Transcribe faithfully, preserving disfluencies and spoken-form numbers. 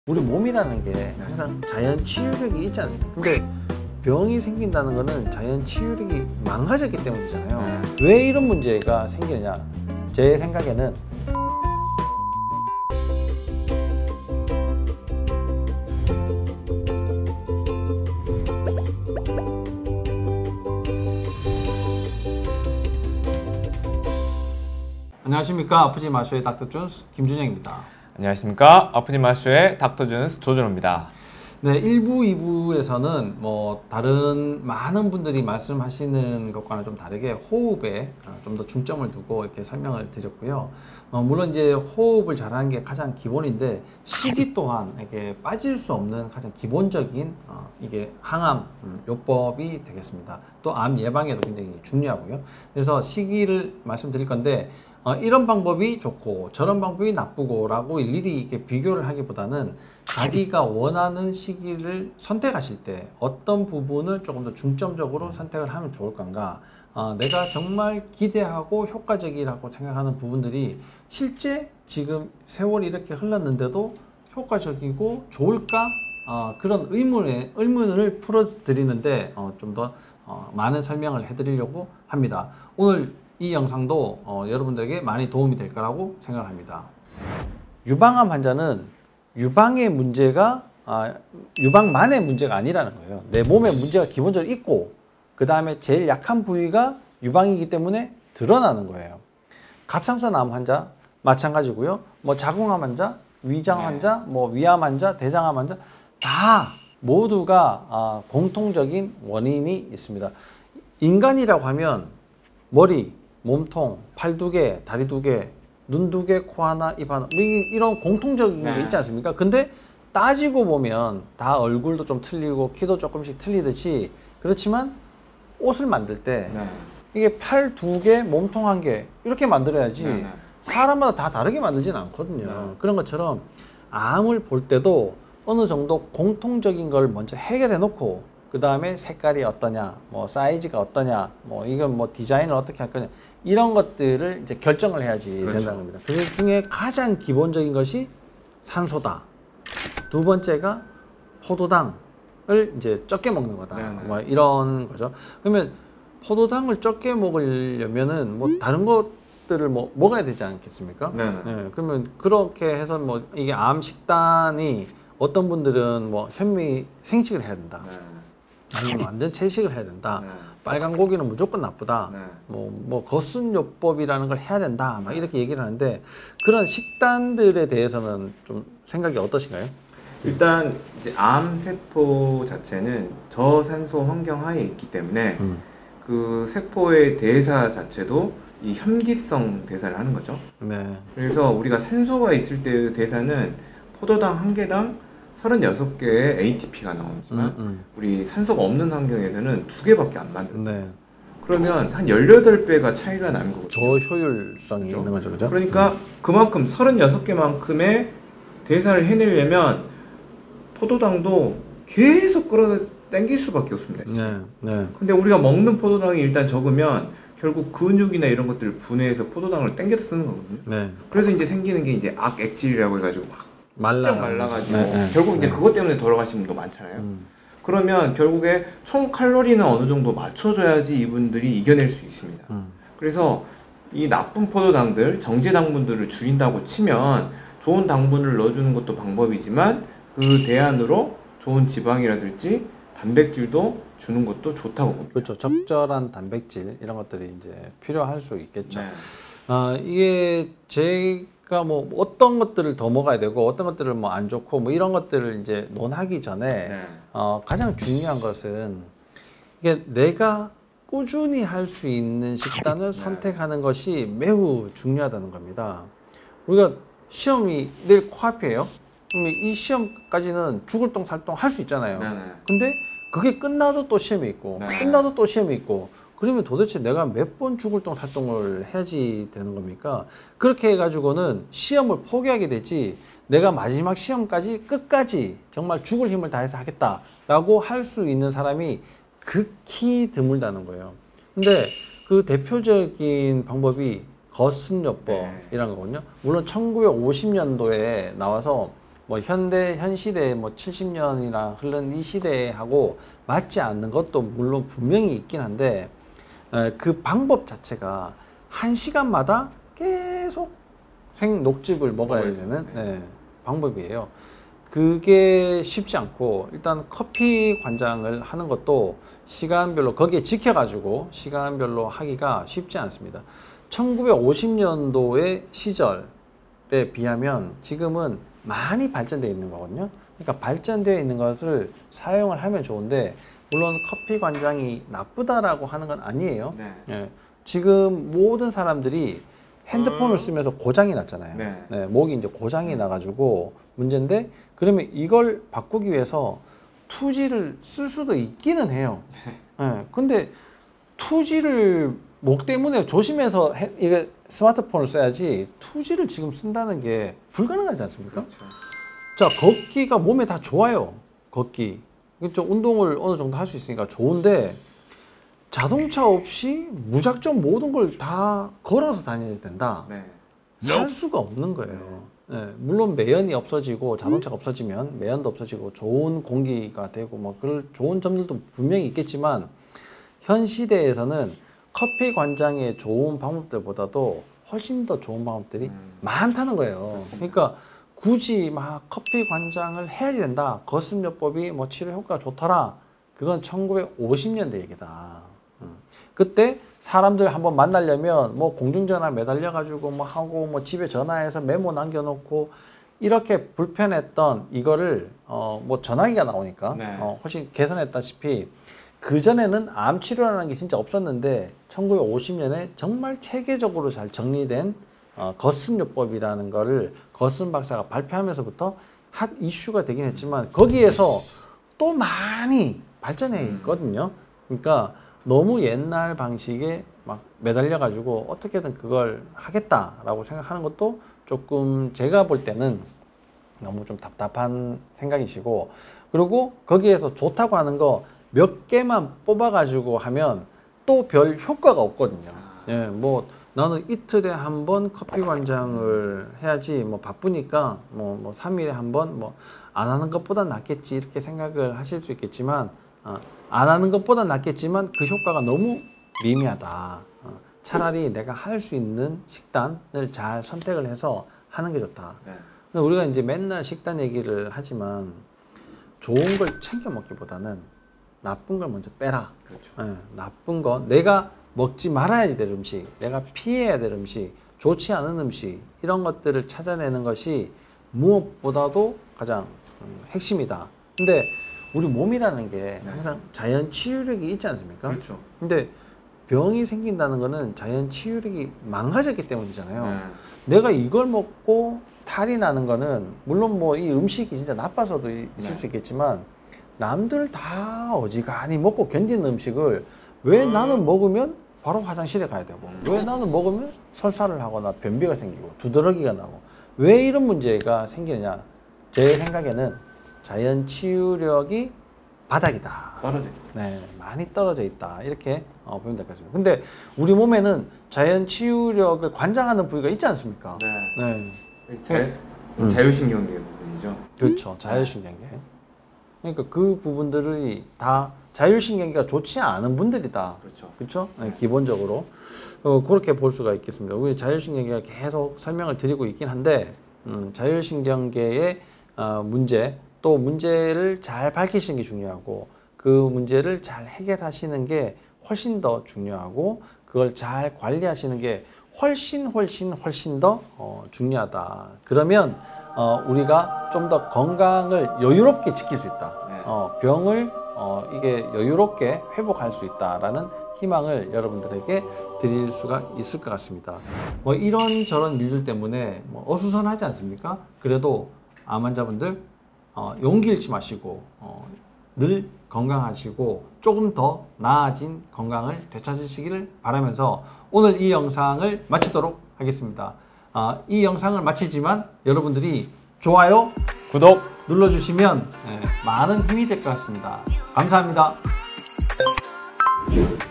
우리 몸이라는 게 항상 자연 치유력이 있지 않습니까? 근데 병이 생긴다는 거는 자연 치유력이 망가졌기 때문이잖아요. 왜 이런 문제가 생기느냐? 제 생각에는 안녕하십니까. 아프지 마쇼의 닥터 존스 김준영입니다. 안녕하십니까. 아프지 마쇼의 닥터 존스 조준호입니다. 네, 일 부, 이 부에서는 뭐 다른 많은 분들이 말씀하시는 것과는 좀 다르게 호흡에 좀 더 중점을 두고 이렇게 설명을 드렸고요. 어, 물론 이제 호흡을 잘하는 게 가장 기본인데 식이 또한 이게 빠질 수 없는 가장 기본적인 어, 이게 항암 음, 요법이 되겠습니다. 또 암 예방에도 굉장히 중요하고요. 그래서 식이를 말씀드릴 건데 어, 이런 방법이 좋고 저런 방법이 나쁘고 라고 일일이 이렇게 비교를 하기보다는 자기가 원하는 시기를 선택하실 때 어떤 부분을 조금 더 중점적으로 선택을 하면 좋을 건가, 어, 내가 정말 기대하고 효과적이라고 생각하는 부분들이 실제 지금 세월이 이렇게 흘렀는데도 효과적이고 좋을까, 어, 그런 의문에, 의문을 풀어드리는데 어, 좀 더 어, 많은 설명을 해드리려고 합니다. 오늘 이 영상도 어, 여러분들에게 많이 도움이 될 거라고 생각합니다. 유방암 환자는 유방의 문제가 아, 유방만의 문제가 아니라는 거예요. 내 몸에 문제가 기본적으로 있고 그 다음에 제일 약한 부위가 유방이기 때문에 드러나는 거예요. 갑상선 암 환자 마찬가지고요. 뭐 자궁암 환자, 위장 환자, 뭐 위암 환자, 대장암 환자 다 모두가 아, 공통적인 원인이 있습니다. 인간이라고 하면 머리, 몸통, 팔 두 개, 다리 두 개, 눈 두 개, 코 하나, 입 하나 이런 공통적인 게 있지 않습니까? 근데 따지고 보면 다 얼굴도 좀 틀리고 키도 조금씩 틀리듯이 그렇지만 옷을 만들 때 네. 이게 팔 두 개, 몸통 한 개 이렇게 만들어야지 네, 네. 사람마다 다 다르게 만들지는 않거든요. 네. 그런 것처럼 암을 볼 때도 어느 정도 공통적인 걸 먼저 해결해 놓고 그 다음에 색깔이 어떠냐, 뭐 사이즈가 어떠냐, 뭐 이건 뭐 디자인을 어떻게 할 거냐 이런 것들을 이제 결정을 해야지 그렇죠. 된다는 겁니다. 그 중에 가장 기본적인 것이 산소다. 두 번째가 포도당을 이제 적게 먹는 거다. 네네. 뭐 이런 거죠. 그러면 포도당을 적게 먹으려면은 뭐 다른 것들을 뭐 먹어야 되지 않겠습니까? 네. 그러면 그렇게 해서 뭐 이게 암 식단이 어떤 분들은 뭐 현미 생식을 해야 된다. 네. 아니면 완전 채식을 해야 된다. 네. 빨간 고기는 무조건 나쁘다. 네. 뭐, 뭐 거순요법이라는 걸 해야 된다. 막 이렇게 얘기를 하는데 그런 식단들에 대해서는 좀 생각이 어떠신가요? 일단 이제 암 세포 자체는 저산소 환경 하에 있기 때문에 음. 그 세포의 대사 자체도 이 현기성 대사를 하는 거죠. 네. 그래서 우리가 산소가 있을 때의 대사는 포도당 한 개당 서른여섯 개의 에이티피가 나오지만 음, 음. 우리 산소가 없는 환경에서는 두 개밖에 안 만들어요. 네. 그러면 한 열여덟 배가 차이가 나는 거거든요. 저효율성이 그렇죠? 있는 거죠. 그죠? 그러니까 그만큼 서른여섯 개만큼의 대사를 해내려면 포도당도 계속 끌어당길 수밖에 없습니다. 네. 네. 근데 우리가 먹는 포도당이 일단 적으면 결국 근육이나 이런 것들을 분해해서 포도당을 당겨서 쓰는 거거든요. 네. 그래서 이제 생기는 게 이제 악액질이라고 해가지고 막 말라 말라가지고 네, 네, 결국 이제 네. 그것 때문에 돌아가시는 분도 많잖아요. 음. 그러면 결국에 총 칼로리는 어느 정도 맞춰줘야지 이분들이 이겨낼 수 있습니다. 음. 그래서 이 나쁜 포도당들, 정제 당분들을 줄인다고 치면 좋은 당분을 넣어주는 것도 방법이지만 그 대안으로 좋은 지방이라든지 단백질도 주는 것도 좋다고 봅니다. 그렇죠. 적절한 단백질 이런 것들이 이제 필요할 수 있겠죠. 네. 어, 이게 제 그러니까 뭐 어떤 것들을 더 먹어야 되고 어떤 것들을 뭐 안 좋고 뭐 이런 것들을 이제 논하기 전에 네. 어, 가장 중요한 것은 이게 내가 꾸준히 할 수 있는 식단을 네. 선택하는 것이 매우 중요하다는 겁니다. 우리가 시험이 내일 코앞이에요. 그러면 이 시험까지는 죽을 똥 살 똥 할 수 있잖아요. 네. 근데 그게 끝나도 또 시험이 있고 네. 끝나도 또 시험이 있고 그러면 도대체 내가 몇 번 죽을 똥 살 똥을 해야지 되는 겁니까? 그렇게 해가지고는 시험을 포기하게 되지 내가 마지막 시험까지 끝까지 정말 죽을 힘을 다해서 하겠다라고 할 수 있는 사람이 극히 드물다는 거예요. 근데 그 대표적인 방법이 거순요법이라는 거거든요. 물론 천구백오십 년도에 나와서 뭐 현대 현 시대 뭐 칠십 년이나 흐른 이 시대하고 맞지 않는 것도 물론 분명히 있긴 한데 에, 그 방법 자체가 한 시간마다 계속 생 녹즙을 먹어야 되는 네, 방법이에요. 그게 쉽지 않고 일단 커피 관장을 하는 것도 시간별로 거기에 지켜가지고 시간별로 하기가 쉽지 않습니다. 천구백오십 년도의 시절에 비하면 지금은 많이 발전되어 있는 거거든요. 그러니까 발전되어 있는 것을 사용을 하면 좋은데 물론 커피 관장이 나쁘다라고 하는 건 아니에요. 네. 예, 지금 모든 사람들이 핸드폰을 쓰면서 고장이 났잖아요. 네. 네, 목이 이제 고장이 나가지고 문제인데 그러면 이걸 바꾸기 위해서 투지를 쓸 수도 있기는 해요. 네, 근데 투지를 목 때문에 조심해서 해, 이게 스마트폰을 써야지 투지를 지금 쓴다는 게 불가능하지 않습니까? 그렇죠. 자, 걷기가 몸에 다 좋아요. 걷기. 그렇죠? 운동을 어느 정도 할 수 있으니까 좋은데 자동차 없이 무작정 모든 걸 다 걸어서 다녀야 된다. 네. 살 수가 없는 거예요. 네, 물론 매연이 없어지고 자동차가 없어지면 매연도 없어지고 좋은 공기가 되고 뭐 그럴 좋은 점들도 분명히 있겠지만 현 시대에서는 커피 관장의 좋은 방법들보다도 훨씬 더 좋은 방법들이 음. 많다는 거예요. 그렇습니다. 그러니까 굳이 막 커피 관장을 해야지 된다. 거습요법이 뭐 치료 효과가 좋더라. 그건 천구백오십 년대 얘기다. 음. 그때 사람들 한번 만나려면 뭐 공중전화 매달려 가지고 뭐 하고 뭐 집에 전화해서 메모 남겨놓고 이렇게 불편했던 이거를 어 뭐 전화기가 나오니까 네. 어 훨씬 개선했다시피 그 전에는 암 치료라는 게 진짜 없었는데 천구백오십 년에 정말 체계적으로 잘 정리된 어, 거습요법이라는 거를 거슴 박사가 발표하면서부터 핫 이슈가 되긴 했지만 거기에서 또 많이 발전해 있거든요. 그러니까 너무 옛날 방식에 막 매달려 가지고 어떻게든 그걸 하겠다라고 생각하는 것도 조금 제가 볼 때는 너무 좀 답답한 생각이시고 그리고 거기에서 좋다고 하는 거 몇 개만 뽑아 가지고 하면 또 별 효과가 없거든요. 예, 뭐 나는 이틀에 한 번 커피 관장을 해야지 뭐 바쁘니까 뭐, 뭐 삼 일에 한 번 뭐 안 하는 것보다 낫겠지 이렇게 생각을 하실 수 있겠지만 어, 안 하는 것보다 낫겠지만 그 효과가 너무 미미하다. 어, 차라리 내가 할 수 있는 식단을 잘 선택을 해서 하는 게 좋다. 네. 근데 우리가 이제 맨날 식단 얘기를 하지만 좋은 걸 챙겨 먹기보다는 나쁜 걸 먼저 빼라. 그렇죠. 예, 나쁜 거 내가 먹지 말아야지 될 음식, 내가 피해야 될 음식, 좋지 않은 음식 이런 것들을 찾아내는 것이 무엇보다도 가장 음, 핵심이다. 근데 우리 몸이라는 게 항상 자연 치유력이 있지 않습니까? 그렇죠. 근데 병이 생긴다는 거는 자연 치유력이 망가졌기 때문이잖아요. 네. 내가 이걸 먹고 탈이 나는 거는 물론 뭐 이 음식이 진짜 나빠서도 있을 네. 수 있겠지만 남들 다 어지간히 먹고 견디는 음식을 왜 나는 먹으면 바로 화장실에 가야 되고 왜 나는 먹으면 설사를 하거나 변비가 생기고 두드러기가 나고 왜 이런 문제가 생기느냐. 제 생각에는 자연 치유력이 바닥이다. 떨어져. 네, 많이 떨어져 있다. 이렇게 어, 보면 될 것 같습니다. 근데 우리 몸에는 자연 치유력을 관장하는 부위가 있지 않습니까? 네. 네. 자, 음. 자율신경계 부분이죠. 그렇죠. 자율신경계. 그러니까 그 부분들이 다 자율신경계가 좋지 않은 분들이다. 그렇죠. 그렇죠? 네, 기본적으로 어, 그렇게 볼 수가 있겠습니다. 우리 자율신경계가 계속 설명을 드리고 있긴 한데 음, 자율신경계의 어, 문제 또 문제를 잘 밝히시는 게 중요하고 그 문제를 잘 해결하시는 게 훨씬 더 중요하고 그걸 잘 관리하시는 게 훨씬 훨씬 훨씬 더 어, 중요하다. 그러면 어, 우리가 좀 더 건강을 여유롭게 지킬 수 있다. 네. 어, 병을 어, 이게 여유롭게 회복할 수 있다라는 희망을 여러분들에게 드릴 수가 있을 것 같습니다. 뭐 이런저런 일들 때문에 뭐 어수선하지 않습니까? 그래도 암 환자분들 어, 용기 잃지 마시고 어, 늘 건강하시고 조금 더 나아진 건강을 되찾으시기를 바라면서 오늘 이 영상을 마치도록 하겠습니다. 어, 이 영상을 마치지만 여러분들이 좋아요, 구독 눌러주시면 예, 많은 힘이 될 것 같습니다. 감사합니다.